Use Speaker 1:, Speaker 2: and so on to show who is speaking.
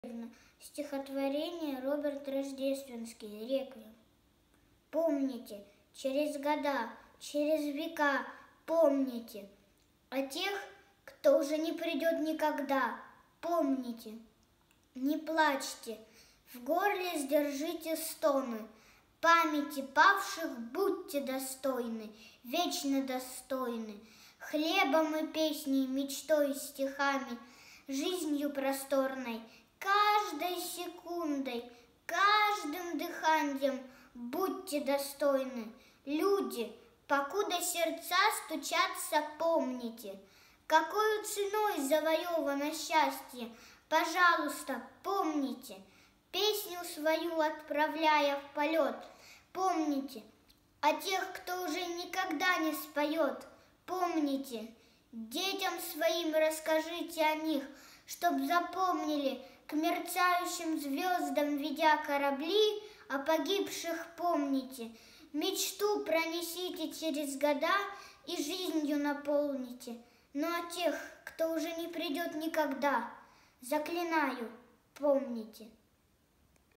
Speaker 1: Стихотворение Роберт Рождественский, «Реквием». Помните, через года, через века, помните о тех, кто уже не придет никогда. Помните, не плачьте, в горле сдержите стоны. Памяти павших будьте достойны, вечно достойны. Хлебом и песней, мечтой, стихами, жизнью просторной, каждой секундой, каждым дыханием будьте достойны. Люди, покуда сердца стучатся, помните, какою ценой завоевано счастье. Пожалуйста, помните, песню свою отправляя в полет, помните о тех, кто уже никогда не споет. Помните, детям своим расскажите о них, чтоб запомнили, к мерцающим звездам ведя корабли, о погибших помните. Мечту пронесите через года и жизнью наполните. Но о тех, кто уже не придет никогда, заклинаю, помните.